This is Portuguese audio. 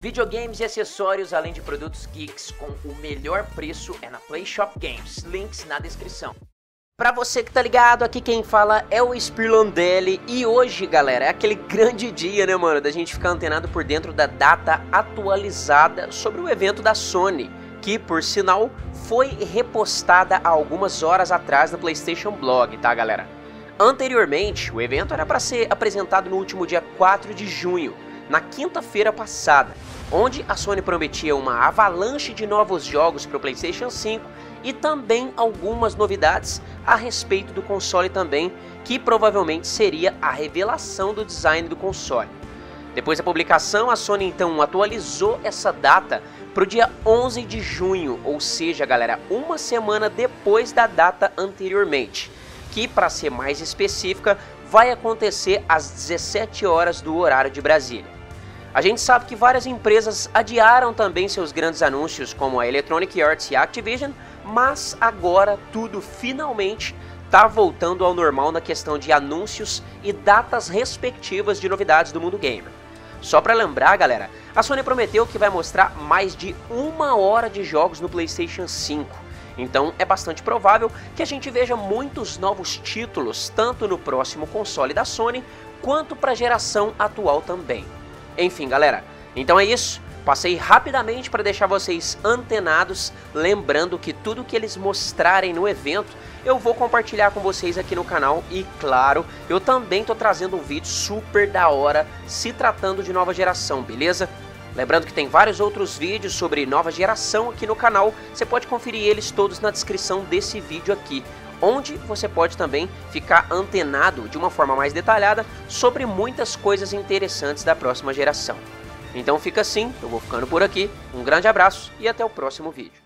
Videogames e acessórios, além de produtos geeks com o melhor preço é na PlayShop Games, links na descrição. Pra você que tá ligado, aqui quem fala é o Spirlandelli e hoje, galera, é aquele grande dia, né, mano, da gente ficar antenado por dentro da data atualizada sobre o evento da Sony, que, por sinal, foi repostada há algumas horas atrás no PlayStation Blog, tá, galera? Anteriormente, o evento era para ser apresentado no último dia 4 de junho, na quinta-feira passada, onde a Sony prometia uma avalanche de novos jogos para o PlayStation 5 e também algumas novidades a respeito do console também, que provavelmente seria a revelação do design do console. Depois da publicação, a Sony então atualizou essa data para o dia 11 de junho, ou seja, galera, uma semana depois da data anteriormente, que, para ser mais específica, vai acontecer às 17 horas do horário de Brasília. A gente sabe que várias empresas adiaram também seus grandes anúncios, como a Electronic Arts e a Activision, mas agora tudo finalmente está voltando ao normal na questão de anúncios e datas respectivas de novidades do mundo gamer. Só para lembrar, galera, a Sony prometeu que vai mostrar mais de 1 hora de jogos no PlayStation 5. Então é bastante provável que a gente veja muitos novos títulos, tanto no próximo console da Sony, quanto para a geração atual também. Enfim, galera, então é isso. Passei rapidamente para deixar vocês antenados, lembrando que tudo que eles mostrarem no evento eu vou compartilhar com vocês aqui no canal e, claro, eu também tô trazendo um vídeo super da hora se tratando de nova geração, beleza? Lembrando que tem vários outros vídeos sobre nova geração aqui no canal, você pode conferir eles todos na descrição desse vídeo aqui, onde você pode também ficar antenado de uma forma mais detalhada sobre muitas coisas interessantes da próxima geração. Então fica assim, eu vou ficando por aqui, um grande abraço e até o próximo vídeo.